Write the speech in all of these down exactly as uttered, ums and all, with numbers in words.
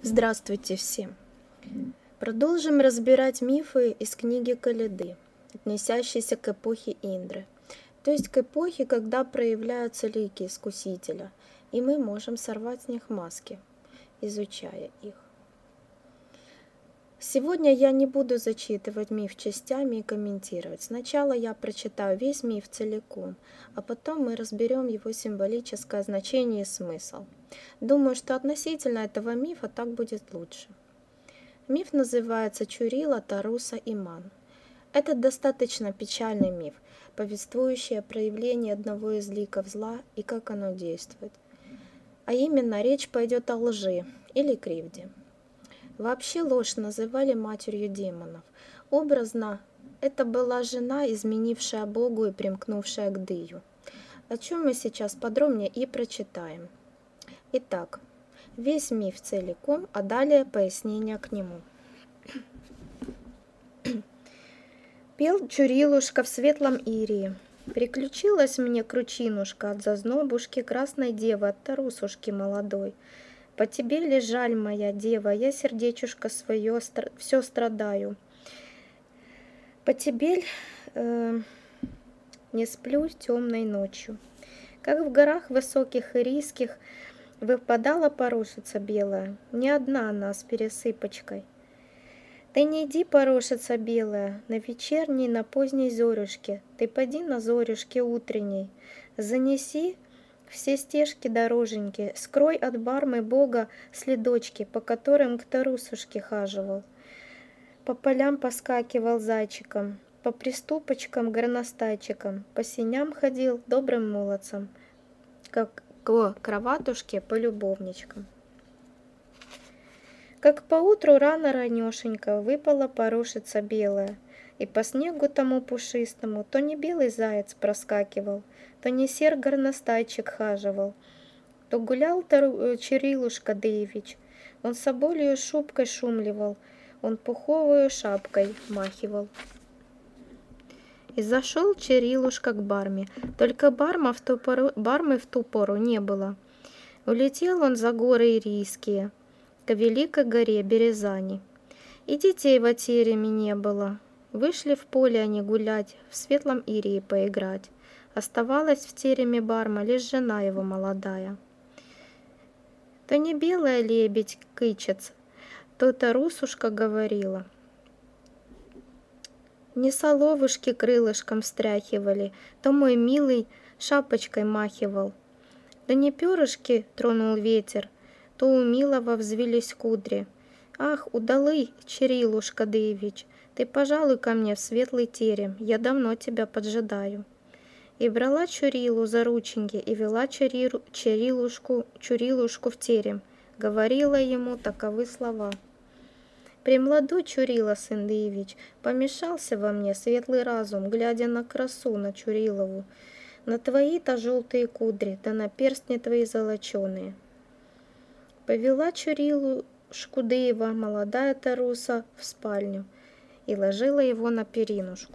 Здравствуйте всем! Продолжим разбирать мифы из книги Каледы, относящиеся к эпохе Индры, то есть к эпохе, когда проявляются лики Искусителя, и мы можем сорвать с них маски, изучая их. Сегодня я не буду зачитывать миф частями и комментировать. Сначала я прочитаю весь миф целиком, а потом мы разберем его символическое значение и смысл. Думаю, что относительно этого мифа так будет лучше. Миф называется Чурила, Таруса и Ман. Это достаточно печальный миф, повествующий о проявлении одного из ликов зла и как оно действует. А именно, речь пойдет о лжи или кривде. Вообще ложь называли матерью демонов. Образно, это была жена, изменившая Богу и примкнувшая к Дию, о чем мы сейчас подробнее и прочитаем. Итак, весь миф целиком, а далее пояснение к нему. Пел Чурилушка в светлом Ирии. Приключилась мне кручинушка от зазнобушки красной девы, от тарусушки молодой. По тебе ли жаль, моя дева, я сердечушка свое стр... все страдаю. По тебе э, не сплю темной ночью. Как в горах высоких ирийских выпадала порошица белая, не одна она с пересыпочкой. Ты не иди, порошица белая, на вечерней, на поздней зорюшке, ты поди на зорюшке утренней, занеси все стежки дороженьки, скрой от бармы Бога следочки, по которым к тарусушке хаживал. По полям поскакивал зайчиком, по приступочкам горностайчиком, по синям ходил добрым молодцем, как к кроватушке по любовничкам. Как поутру рано ранешенько выпала порошица белая, и по снегу тому пушистому то не белый заяц проскакивал, то не сер горностайчик хаживал, то гулял Чурилушка Дэевич, он соболью шубкой шумливал, он пуховую шапкой махивал. И зашел Чурилушка к барме, только барма в ту пору, бармы в ту пору не было. Улетел он за горы ирийские, к великой горе Березани, и детей в тереме не было. Вышли в поле они гулять, в светлом Ирии поиграть. Оставалась в тереме барма лишь жена его молодая. То не белая лебедь кычец, то тарусушка говорила. Не соловушки крылышком встряхивали, то мой милый шапочкой махивал. Да не перышки тронул ветер, то у милого взвились кудри. Ах, удалый, Чурилушка Дэевич, ты пожалуй ко мне в светлый терем, я давно тебя поджидаю. И брала Чурилу за рученьки и вела Чурилу, Чурилушку, Чурилушку в терем, говорила ему таковы слова. Премладой Чурила, сын Дэевич, помешался во мне светлый разум, глядя на красу, на Чурилову, на твои-то желтые кудри, да на перстни твои золоченые. Повела Чурилушку Дэева молодая таруса в спальню и ложила его на перинушку.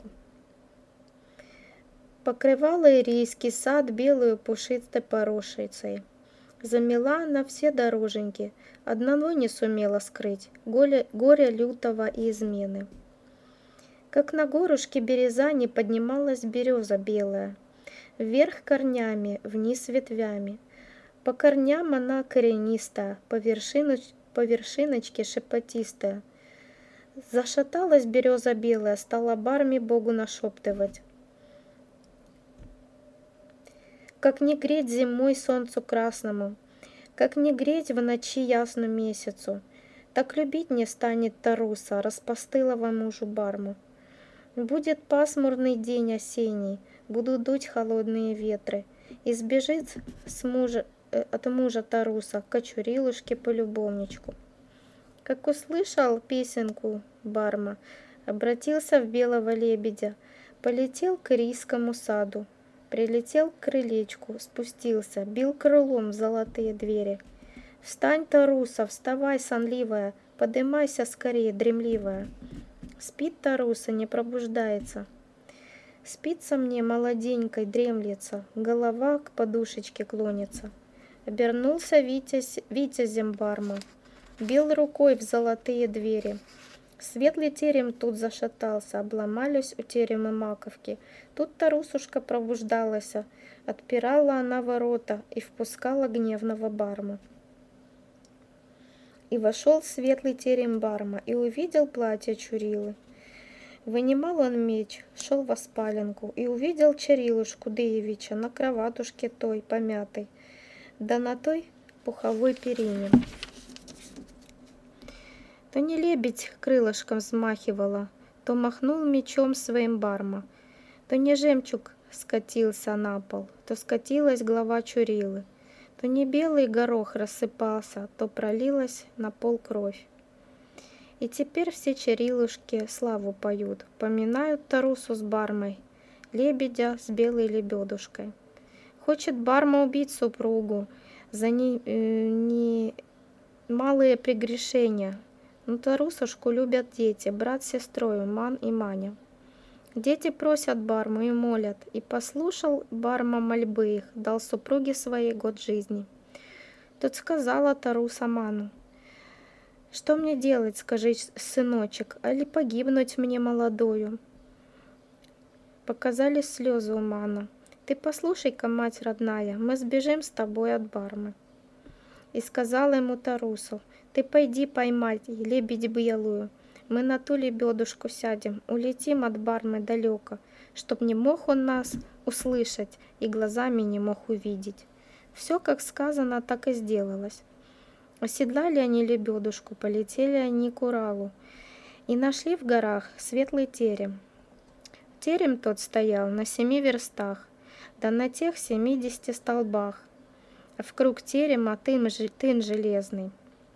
Покрывала ирийский сад белую пушистой порошицей. Замела она все дороженьки, одного не сумела скрыть, горе, горе лютого и измены. Как на горушке Березани поднималась береза белая, вверх корнями, вниз ветвями. По корням она коренистая, по, вершиноч, по вершиночке шепотистая. Зашаталась береза белая, стала барме Богу нашептывать. Как не греть зимой солнцу красному, как не греть в ночи ясну месяцу, так любить не станет таруса, распостылого мужу барму. Будет пасмурный день осенний, будут дуть холодные ветры, и сбежит с мужа, э, от мужа таруса к Чурилушке по любовничку. Как услышал песенку барма, обратился в белого лебедя, полетел к ирийскому саду, прилетел к крылечку, спустился, бил крылом в золотые двери. Встань, таруса, вставай, сонливая, подымайся скорее, дремливая. Спит таруса, не пробуждается. Спится мне молоденькой, дремлется, голова к подушечке клонится. Обернулся витязь, витязем барма. бил рукой в золотые двери. Светлый терем тут зашатался, обломались у терема маковки. Тут Тарусушка пробуждалась, отпирала она ворота и впускала гневного барма. И вошел в светлый терем барма и увидел платье Чурилы. Вынимал он меч, шел во спаленку и увидел Чарилушку Деевича на кроватушке той помятой, да на той пуховой перине. То не лебедь крылышком взмахивала, то махнул мечом своим барма, то не жемчуг скатился на пол, то скатилась голова Чурилы, то не белый горох рассыпался, то пролилась на пол кровь. И теперь все Чарилушки славу поют, поминают Тарусу с бармой, лебедя с белой лебедушкой. Хочет барма убить супругу за не, э, не малые прегрешения. Но Тарусушку любят дети, брат с сестрой, Ман и Маня. Дети просят барму и молят, и послушал барма мольбы их, дал супруге своей год жизни. Тут сказала Таруса Ману: «Что мне делать, скажи, сыночек, али погибнуть мне молодою?» Показались слезы у Мана. «Ты послушай-ка, мать родная, мы сбежим с тобой от бармы». И сказала ему Тарусу: «Ты пойди поймай лебедь белую, мы на ту лебедушку сядем, улетим от бармы далеко, чтоб не мог он нас услышать и глазами не мог увидеть». Все, как сказано, так и сделалось. Оседлали они лебедушку, полетели они к Уралу и нашли в горах светлый терем. Терем тот стоял на семи верстах, да на тех семидесяти столбах, а вкруг терема тын, тын железный.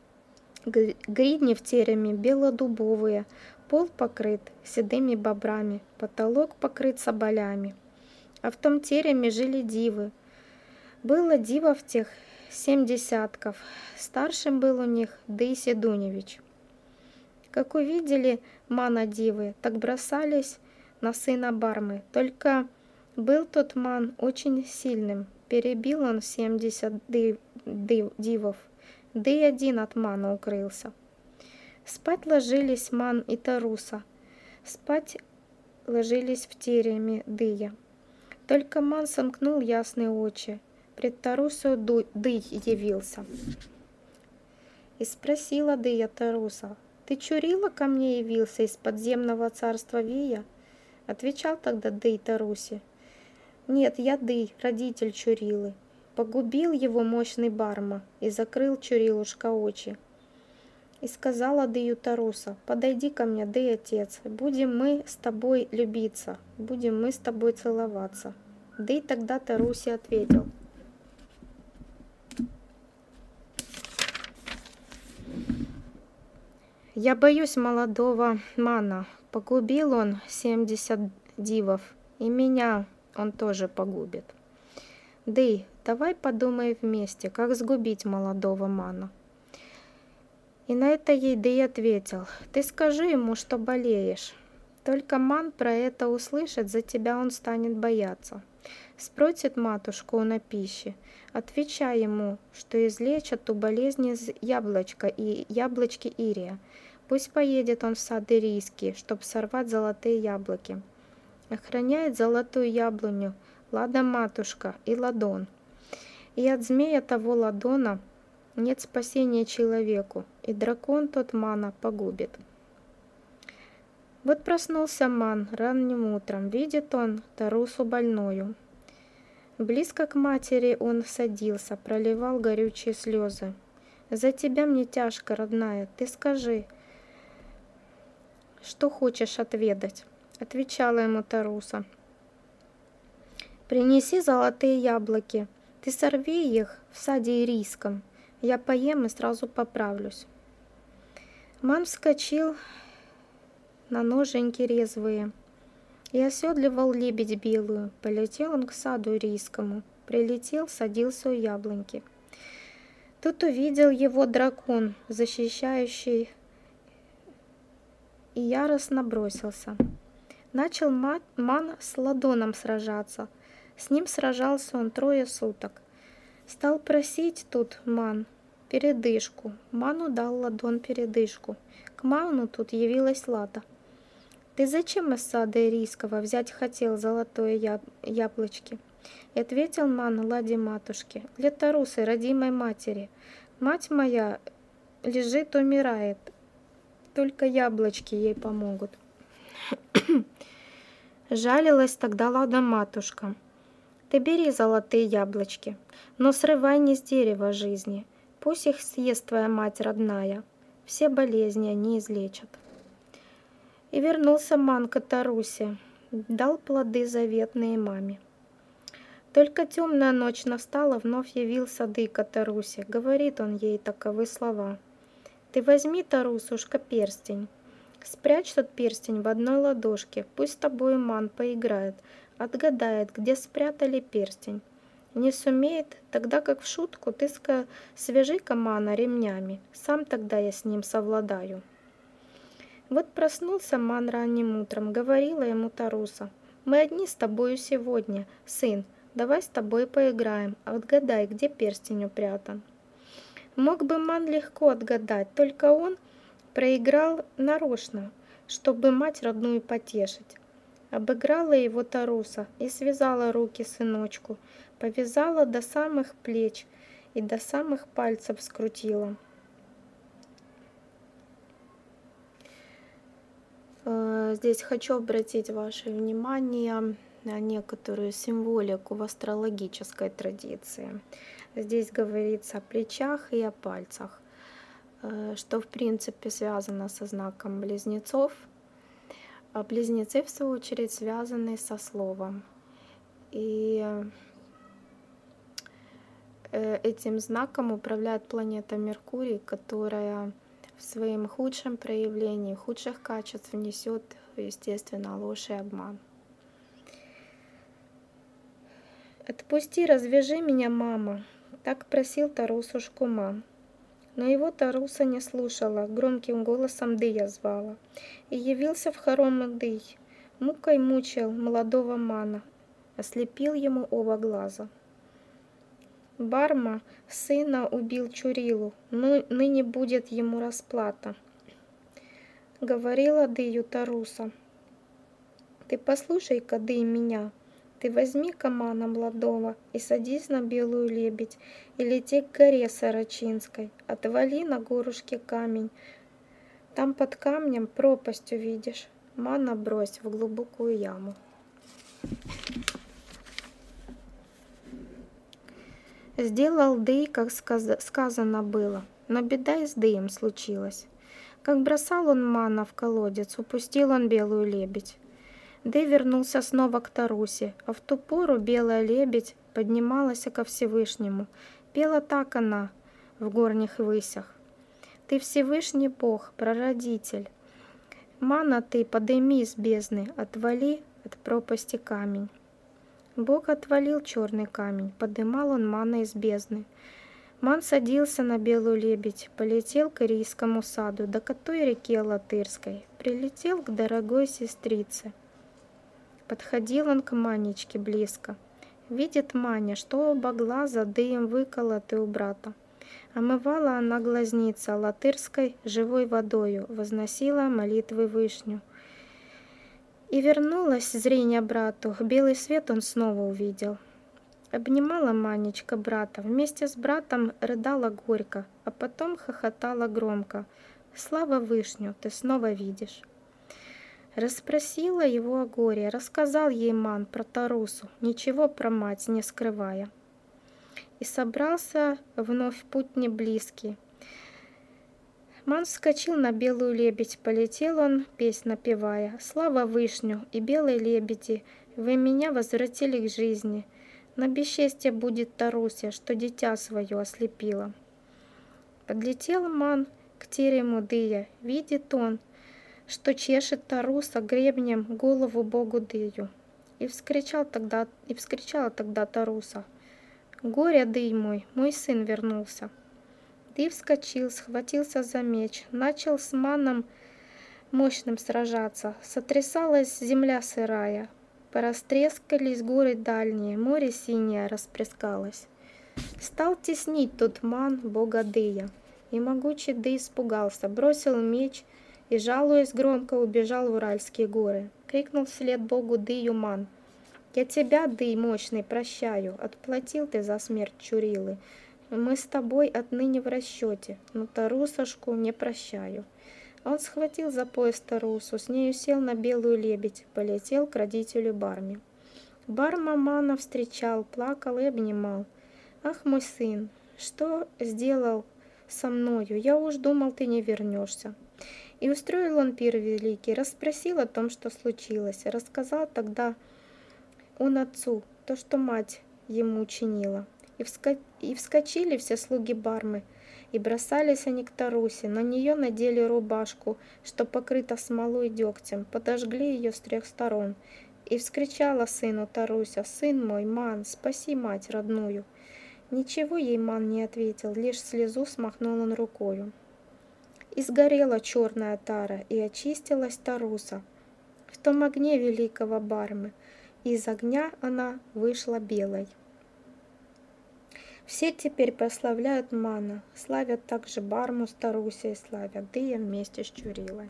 Гридни в тереме белодубовые, пол покрыт седыми бобрами, потолок покрыт соболями. А в том тереме жили дивы. Было дивов тех семь десятков, старшим был у них Дыси Дуневич. Как увидели Мана дивы, так бросались на сына бармы, только был тот Ман очень сильным, перебил он семьдесят див, див, дивов. Да и один от Мана укрылся. Спать ложились Ман и Таруса, спать ложились в тереме Дыя. Только Ман сомкнул ясные очи, пред Тарусою Дый явился. И спросила Дыя Таруса: «Ты, Чурила, ко мне явился из подземного царства Вия?» Отвечал тогда Дый Тарусе: «Нет, я Дый, родитель Чурилы. Погубил его мощный барма и закрыл Чурилушка очи». И сказала Дыю Таруса: «Подойди ко мне, Дый, отец, будем мы с тобой любиться, будем мы с тобой целоваться». Дый тогда Тарусе ответил: «Я боюсь молодого Мана, погубил он семьдесят дивов, и меня он тоже погубит. Дый, давай подумай вместе, как сгубить молодого Мана». И на это ей Дый ответил: «Ты скажи ему, что болеешь. Только Ман про это услышит, за тебя он станет бояться. Спросит матушку на пище, отвечай ему, что излечат ту болезнь из яблочка и яблочки Ирия. Пусть поедет он в сад Ирийский, чтоб сорвать золотые яблоки. Охраняет золотую яблоню Лада матушка и Ладон. И от змея того Ладона нет спасения человеку, и дракон тот Мана погубит». Вот проснулся Ман ранним утром, видит он Тарусу больною. Близко к матери он садился, проливал горючие слезы. «За тебя мне тяжко, родная, ты скажи, что хочешь отведать?» Отвечала ему Таруса: «Принеси золотые яблоки, ты сорви их в саде ирийском, я поем и сразу поправлюсь». Ман вскочил на ноженьки резвые и оседлывал лебедь белую. Полетел он к саду ирийскому, прилетел, садился у яблоньки. Тут увидел его дракон, защищающий, и яростно бросился. Начал Ман с Ладоном сражаться. С ним сражался он трое суток. Стал просить тут Ман передышку. Ману дал ладон передышку. К Ману тут явилась Лада. «Ты зачем из сада Ирийского взять хотел золотое яб... яблочки?» И ответил Ман Ладе матушке: «Для Тарусы, родимой матери. Мать моя лежит, умирает. Только яблочки ей помогут». Жалилась тогда Лада матушка: «Ты бери золотые яблочки, но срывай не с дерева жизни. Пусть их съест твоя мать родная. Все болезни они излечат». И вернулся Ман к Тарусе, дал плоды заветные маме. Только темная ночь настала, вновь явился Дый к Тарусе. Говорит он ей таковы слова: «Ты возьми, Тарусушка, перстень, спрячь тот перстень в одной ладошке, пусть с тобой Ман поиграет, отгадает, где спрятали перстень. Не сумеет, тогда как в шутку ты свяжи-ка Мана ремнями, сам тогда я с ним совладаю». Вот проснулся Ман ранним утром, говорила ему Таруса: «Мы одни с тобою сегодня, сын, давай с тобой поиграем, отгадай, где перстень упрятан». Мог бы Ман легко отгадать, только он проиграл нарочно, чтобы мать родную потешить. Обыграла его Таруса и связала руки сыночку, повязала до самых плеч и до самых пальцев скрутила. Здесь хочу обратить ваше внимание на некоторую символику в астрологической традиции. Здесь говорится о плечах и о пальцах, что в принципе связано со знаком близнецов. А близнецы, в свою очередь, связаны со словом. И этим знаком управляет планета Меркурий, которая в своем худшем проявлении, худших качеств внесет, естественно, ложь и обман. «Отпусти, развяжи меня, мама», — так просил Тарусушку Ман. Но его Таруса не слушала, громким голосом Дыя звала. И явился в хоромы Дый, мукой мучил молодого Мана, ослепил ему оба глаза. Барма сына убил Чурилу, но ныне будет ему расплата. Говорила Дыю Таруса: «Ты послушай-ка, Дый, меня, ты возьми-ка Мана молодого и садись на белую лебедь и лети к горе Сорочинской, отвали на горушке камень, там под камнем пропасть увидишь, Мана брось в глубокую яму». Сделал Дый, как сказано было, но беда и с Дыем случилась. Как бросал он Мана в колодец, упустил он белую лебедь. Дый вернулся снова к Тарусе, а в ту пору белая лебедь поднималась ко Всевышнему. Пела так она в горних высях: «Ты Всевышний Бог, прародитель, Мана ты подыми из бездны, отвали от пропасти камень». Бог отвалил черный камень, подымал он Мана из бездны. Ман садился на белую лебедь, полетел к Ирийскому саду, до котой реке Латырской, прилетел к дорогой сестрице. Подходил он к Манечке близко. Видит Маня, что оба глаза дыем выколоты у брата. Омывала она глазница Латырской живой водою, возносила молитвы Вышню. И вернулось зрение брату, белый свет он снова увидел. Обнимала Манечка брата, вместе с братом рыдала горько, а потом хохотала громко: «Слава Вышню, ты снова видишь». Расспросила его о горе, рассказал ей Ман про Тарусу, ничего про мать не скрывая. И собрался вновь в путь неблизкий. Ман вскочил на белую лебедь, полетел он, песнь напевая: «Слава Вышню и белой лебеди, вы меня возвратили к жизни. На бесчестье будет Тарусе, что дитя свое ослепило». Подлетел Ман к терему Дыя, видит он, что чешет Таруса гребнем голову богу Дыю. И вскричал тогда, и вскричала тогда Таруса: «Горе, Дый мой, мой сын вернулся». Дый вскочил, схватился за меч, начал с Маном мощным сражаться. Сотрясалась земля сырая, порастрескались горы дальние, море синее расплескалось. Стал теснить тот ман бога Дыя, и могучий Дый испугался, бросил меч и, жалуясь громко, убежал в Уральские горы. Крикнул вслед богу Дыю ман: «Я тебя, Дый мощный, прощаю, отплатил ты за смерть Чурилы. Мы с тобой отныне в расчете, но Тарусошку не прощаю». Он схватил за пояс Тарусу, с нею сел на белую лебедь, полетел к родителю Барме. Барма мана встречал, плакал и обнимал. «Ах, мой сын, что сделал со мною? Я уж думал, ты не вернешься». И устроил он пир великий, расспросил о том, что случилось, рассказал тогда он отцу то, что мать ему учинила. И, вска... и вскочили все слуги Бармы, и бросались они к Тарусе, на нее надели рубашку, что покрыта смолой и дегтем, подожгли ее с трех сторон. И вскричала сыну Таруся: «Сын мой, Ман, спаси мать родную». Ничего ей Ман не ответил, лишь слезу смахнул он рукою. И сгорела черная тара, и очистилась Таруса в том огне великого Бармы, и из огня она вышла белой. Все теперь прославляют Мана, славят также Барму с Тарусей, славят Дыя вместе с Чурилой.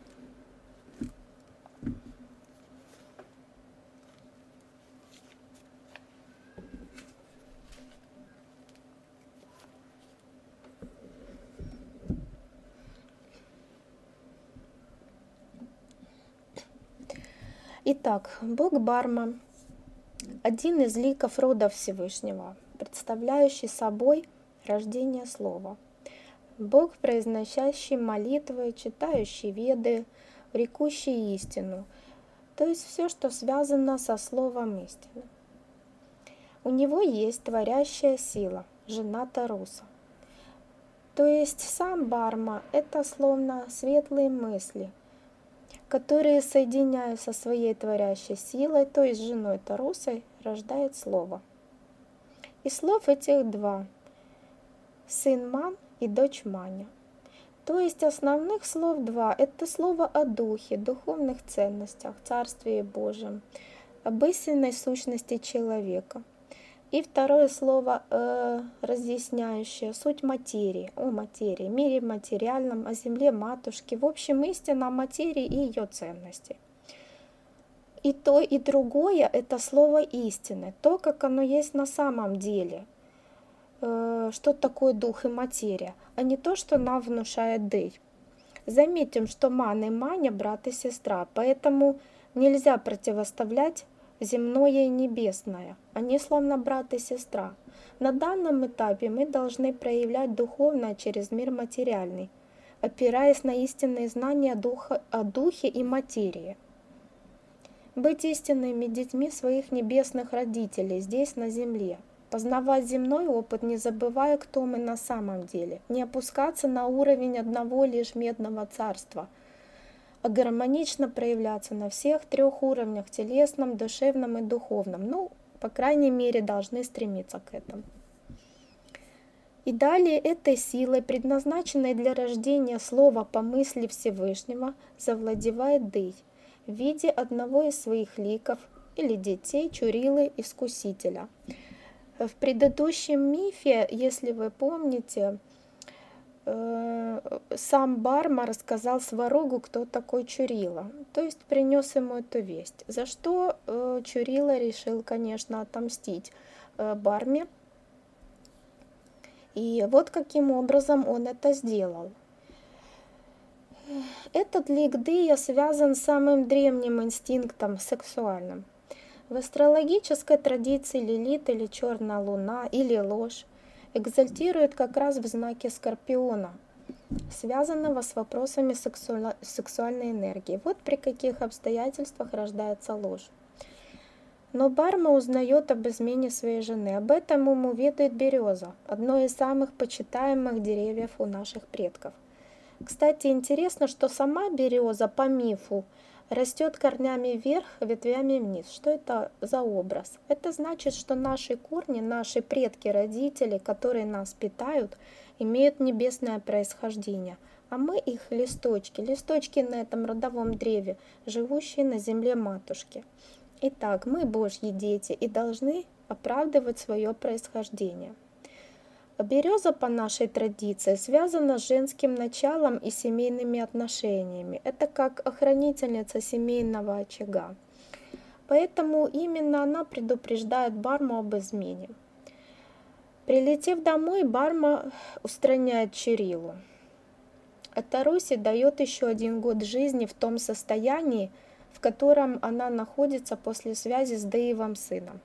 Итак, бог Барма – один из ликов рода Всевышнего, представляющий собой рождение слова. Бог, произносящий молитвы, читающий веды, рекущий истину, то есть все, что связано со словом истины. У него есть творящая сила, жена Таруса. То есть сам Барма – это словно светлые мысли, которые, соединяясь со своей творящей силой, то есть женой Тарусой, рождает слово. И слов этих два – сын Ман и дочь Маня. То есть основных слов два – это слово о духе, духовных ценностях, Царстве Божьем, об истинной сущности человека. И второе слово, э, разъясняющее суть материи, о материи, мире материальном, о земле матушки, в общем, истина о материи и ее ценности. И то, и другое – это слово истины, то, как оно есть на самом деле, э, что такое дух и материя, а не то, что нам внушает Дый. Заметим, что Ман и Маня – брат и сестра, поэтому нельзя противоставлять земное и небесное. Они словно брат и сестра. На данном этапе мы должны проявлять духовное через мир материальный, опираясь на истинные знания духа, о духе и материи. Быть истинными детьми своих небесных родителей здесь, на земле. Познавать земной опыт, не забывая, кто мы на самом деле. Не опускаться на уровень одного лишь медного царства, а гармонично проявляться на всех трех уровнях – телесном, душевном и духовном. Ну, по крайней мере, должны стремиться к этому. И далее этой силой, предназначенной для рождения слова по мысли Всевышнего, завладевает Дый в виде одного из своих ликов или детей Чурилы Искусителя. В предыдущем мифе, если вы помните, сам Барма рассказал Сварогу, кто такой Чурила, то есть принес ему эту весть, за что Чурила решил, конечно, отомстить Барме. И вот каким образом он это сделал. Этот лик Дыя связан с самым древним инстинктом сексуальным. В астрологической традиции Лилит или черная луна или ложь экзальтирует как раз в знаке Скорпиона, связанного с вопросами сексуа- сексуальной энергии. Вот при каких обстоятельствах рождается ложь. Но Барма узнает об измене своей жены. Об этом ему ведает береза, одно из самых почитаемых деревьев у наших предков. Кстати, интересно, что сама береза по мифу растет корнями вверх, ветвями вниз. Что это за образ? Это значит, что наши корни, наши предки, родители, которые нас питают, имеют небесное происхождение, а мы их листочки, листочки на этом родовом древе, живущие на земле матушки. Итак, мы Божьи дети и должны оправдывать свое происхождение. Береза по нашей традиции связана с женским началом и семейными отношениями. Это как охранительница семейного очага. Поэтому именно она предупреждает Барму об измене. Прилетев домой, Барма устраняет Чурилу. А Тарусе дает еще один год жизни в том состоянии, в котором она находится после связи с Деевым сыном.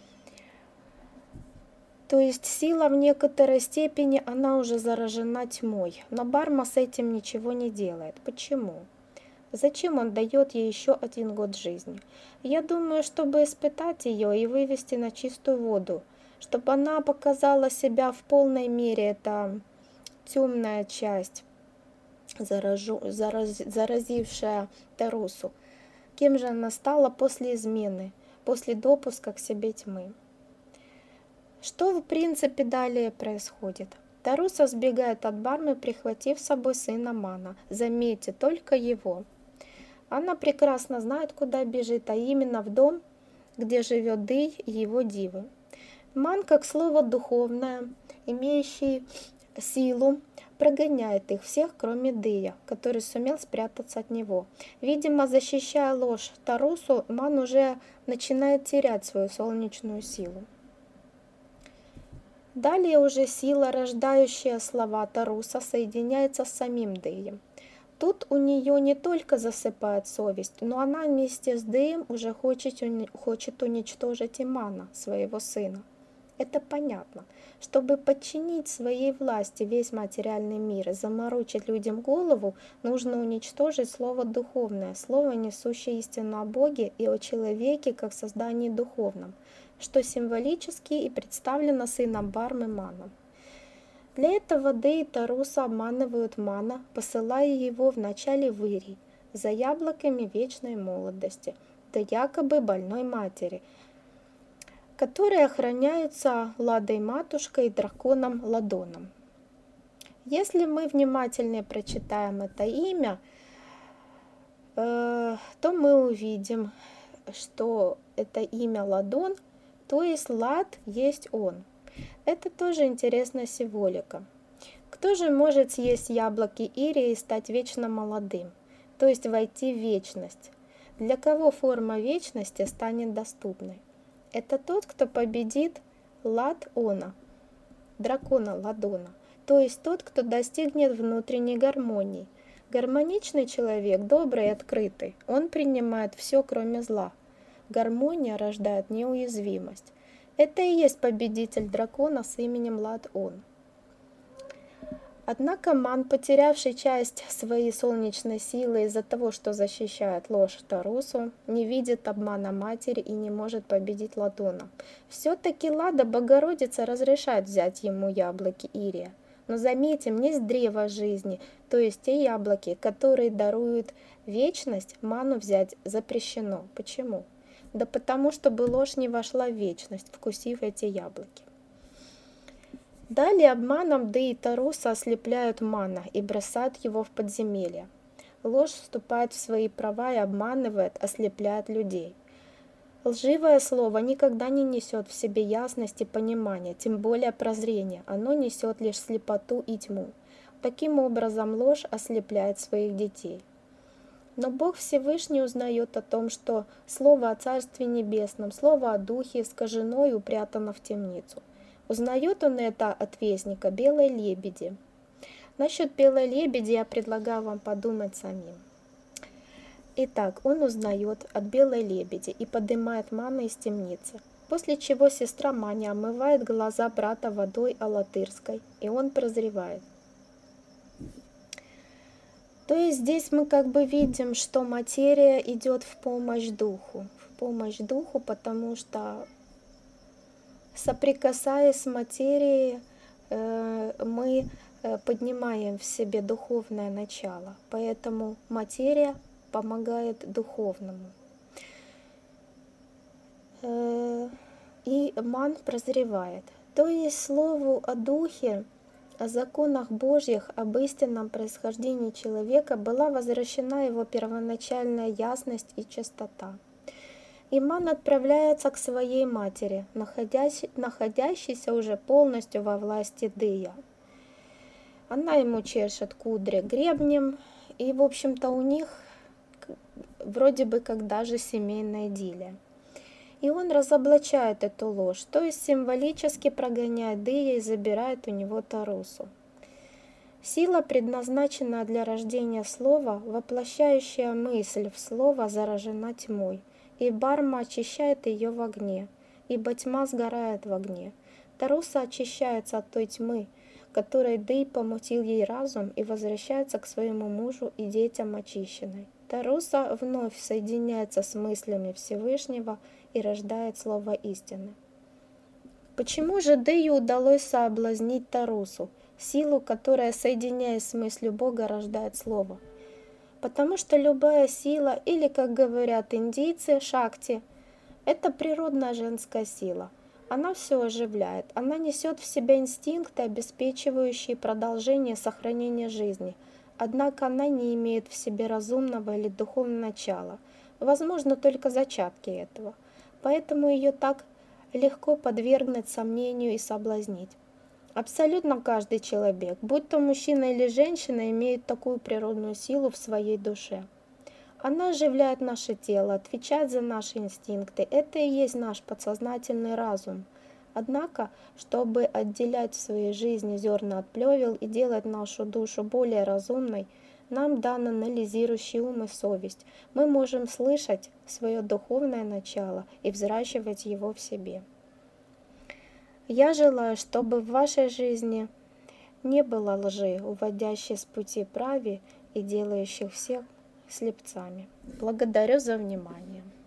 То есть сила в некоторой степени, она уже заражена тьмой, но Барма с этим ничего не делает. Почему? Зачем он дает ей еще один год жизни? Я думаю, чтобы испытать ее и вывести на чистую воду, чтобы она показала себя в полной мере, это темная часть, заражу, зараз, заразившая Тарусу. Кем же она стала после измены, после допуска к себе тьмы? Что в принципе далее происходит? Таруса сбегает от Бармы, прихватив с собой сына Мана. Заметьте, только его. Она прекрасно знает, куда бежит, а именно в дом, где живет Дей и его дивы. Ман, как слово духовное, имеющий силу, прогоняет их всех, кроме Дея, который сумел спрятаться от него. Видимо, защищая ложь Тарусу, Ман уже начинает терять свою солнечную силу. Далее уже сила, рождающая слова Таруса, соединяется с самим Деем. Тут у нее не только засыпает совесть, но она вместе с Деем уже хочет, хочет уничтожить и Мана, своего сына. Это понятно. Чтобы подчинить своей власти весь материальный мир и заморочить людям голову, нужно уничтожить слово духовное, слово, несущее истину о Боге и о человеке как создании духовном, что символически и представлено сыном Бармы Маном. Для этого Дей и Таруса обманывают Мана, посылая его вначале в Ирий за яблоками вечной молодости, до якобы больной матери, которые охраняются Ладой-матушкой и драконом Ладоном. Если мы внимательнее прочитаем это имя, э, то мы увидим, что это имя Ладон, то есть Лад есть он. Это тоже интересная символика. Кто же может съесть яблоки Ирии и стать вечно молодым, то есть войти в вечность? Для кого форма вечности станет доступной? Это тот, кто победит Лад-Она, дракона Ладона, то есть тот, кто достигнет внутренней гармонии. Гармоничный человек, добрый и открытый, он принимает все, кроме зла. Гармония рождает неуязвимость. Это и есть победитель дракона с именем Лад-Он. Однако Ман, потерявший часть своей солнечной силы из-за того, что защищает ложь Тарусу, не видит обмана матери и не может победить Ладона. Все-таки Лада Богородица разрешает взять ему яблоки Ирия. Но заметим, не с древа жизни, то есть те яблоки, которые даруют вечность, Ману взять запрещено. Почему? Да потому, чтобы ложь не вошла в вечность, вкусив эти яблоки. Далее обманом Дей и Таруса ослепляют Мана и бросают его в подземелье. Ложь вступает в свои права и обманывает, ослепляет людей. Лживое слово никогда не несет в себе ясность и понимание, тем более прозрение, оно несет лишь слепоту и тьму. Таким образом, ложь ослепляет своих детей. Но Бог Всевышний узнает о том, что слово о Царстве Небесном, слово о Духе искажено и упрятано в темницу. Узнает он это от вестника Белой Лебеди. Насчет Белой Лебеди я предлагаю вам подумать самим. Итак, он узнает от Белой Лебеди и поднимает Мана из темницы, после чего сестра Маня омывает глаза брата водой алатырской, и он прозревает. То есть здесь мы как бы видим, что материя идет в помощь духу, в помощь духу, потому что, соприкасаясь с материей, мы поднимаем в себе духовное начало, поэтому материя помогает духовному. И Ман прозревает. То есть слову о духе, о законах Божьих, об истинном происхождении человека была возвращена его первоначальная ясность и чистота. Иман отправляется к своей матери, находясь, находящейся уже полностью во власти Дыя. Она ему чешет кудри гребнем, и, в общем-то, у них вроде бы как даже семейная идиллия. И он разоблачает эту ложь, то есть символически прогоняет Дыя и забирает у него Тарусу. Сила предназначена для рождения слова, воплощающая мысль в слово заражена тьмой, и Барма очищает ее в огне, ибо тьма сгорает в огне. Таруса очищается от той тьмы, которой Дый помутил ей разум, и возвращается к своему мужу и детям очищенной. Таруса вновь соединяется с мыслями Всевышнего и рождает слово истины. Почему же Дыю удалось соблазнить Тарусу, силу, которая, соединяясь с мыслью Бога, рождает слово? Потому что любая сила, или, как говорят индийцы, шакти, это природная женская сила. Она все оживляет, она несет в себе инстинкты, обеспечивающие продолжение сохранения жизни. Однако она не имеет в себе разумного или духовного начала, возможно, только зачатки этого. Поэтому ее так легко подвергнуть сомнению и соблазнить. Абсолютно каждый человек, будь то мужчина или женщина, имеет такую природную силу в своей душе. Она оживляет наше тело, отвечает за наши инстинкты. Это и есть наш подсознательный разум. Однако, чтобы отделять в своей жизни зерна от плевел и делать нашу душу более разумной, нам дан анализирующий ум и совесть. Мы можем слышать свое духовное начало и взращивать его в себе. Я желаю, чтобы в вашей жизни не было лжи, уводящей с пути праве и делающих всех слепцами. Благодарю за внимание.